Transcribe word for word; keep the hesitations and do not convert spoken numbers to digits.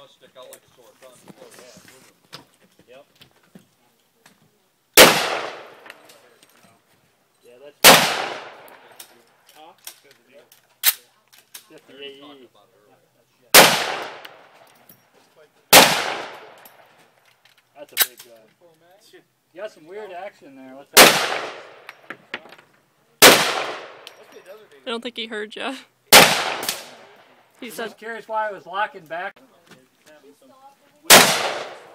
must stick out like a sore thumb. Oh, yeah. Yep. Yeah, that's huh? fifty A E. That's a big gun. You got some weird action there. What's that? I don't think he heard you. He I said. was curious why I was locking back.